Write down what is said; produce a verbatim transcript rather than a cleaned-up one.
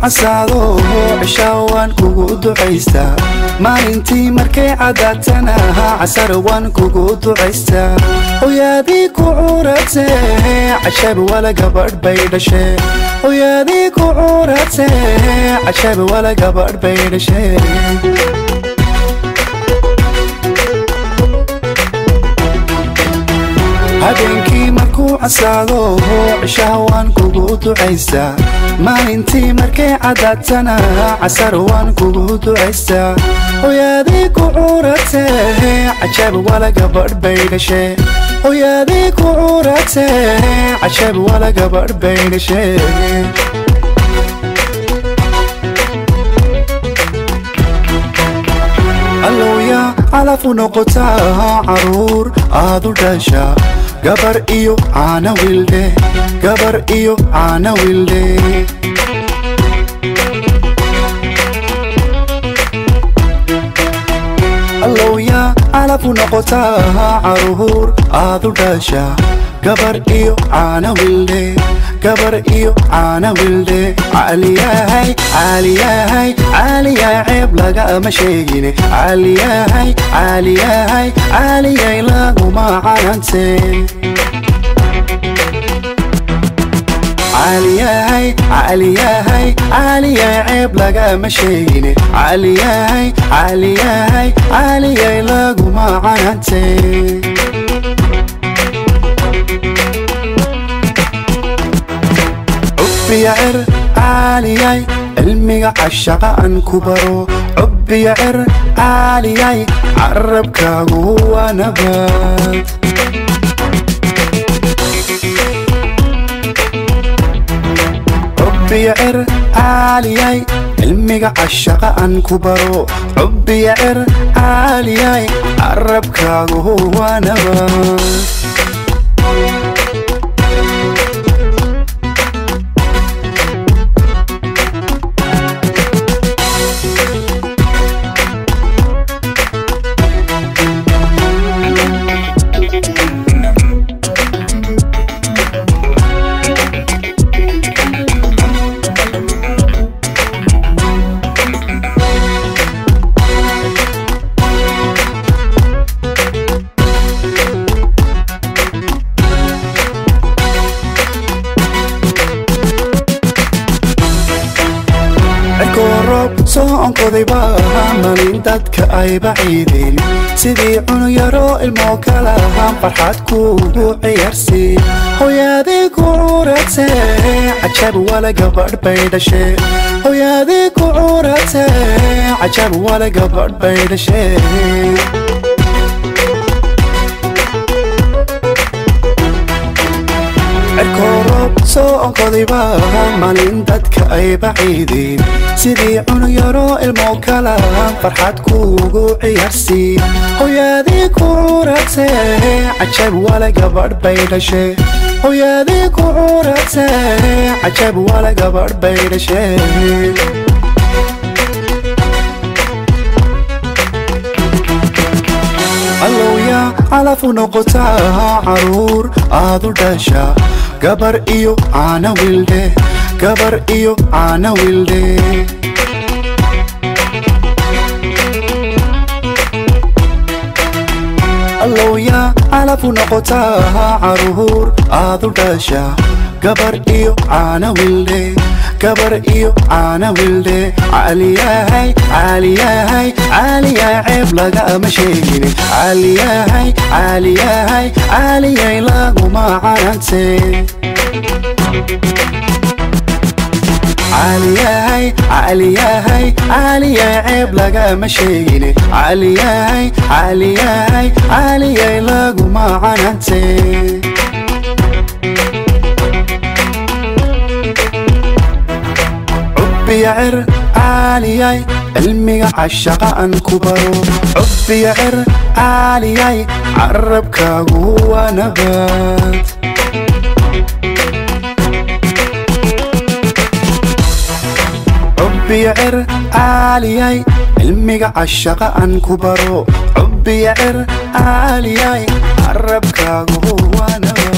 عسادو عشاوان كوكو دعيستا ما انتي مركي عداتنا عسروان كوكو دعيستا ويا ديكو عورتي عشاب ولا قبر بيدشي ويا ديكو عورتي عشاب ولا قبر بيدشي habeenkii markuu casaado cishawaan kugu ducaysaa maalintii markay cadaatana casar waan kugu ducaysaa hooyadii ku curatee cajab wala gabadh bay dhashay hooyadii ku curatee cajab wala gabadh bay dhashay alloya calaf u noqotaa caruur aad u dhasha gabar iyo caana wilde gabar iyo caana wilde alloya calaf u noqotaa caruur aad u dhasha gabar iyo caana wilde gabar iyo caana wilde caliyahay caliyahay caliya ceeb lagama sheegine caliyahay caliyahay caliyay laguma canante caliyahay caliyahay caliya ceeb lagama sheegine caliyahay caliyahay caliyay laguma canante عبير عالياي علمي عشقا انكبرو عبير عالياي عربك هو نبات عبير عالياي علمي عشقا انكبرو عبير عالياي عربك هو نبات سوون قضيبا مالين دادك اي بعيدين سيدي عنو يرو الموكالة هم فرحات كوبو عيارسي هويادي كورتي عجاب ولا قبر بيدشي هويادي كورتي عجاب ولا قبر بيدشي الكوروب سوون قضيبا مالين دادك اي بعيدين سيدي عنو يرو الموكالة فرحات كوغو عيارسي هويادي كورتي عجاب ولا قبر بيدشي هويادي كورتي عجاب ولا قبر بيدشي alloya calaf u noqotaa caruur aad u dhasha gabar iyo caana wilde gabar iyo caana wilde alloya calaf u noqotaa caruur aad u dhasha gabar iyo caana wilde gabar iyo caana wilde caliyahay caliyahay caliya ceeb lagama sheegine caliyahay caliyahay caliyay laguma canante caliyahay caliyahay caliya ceeb lagama sheegine caliyahay caliyahay caliyay laguma canante عبير عالياي علمي عشقا انكبرو عبير عالياي عربك هو نبات عبير عالياي علمي عشقا انكبرو عبير عالياي عربك هو نبات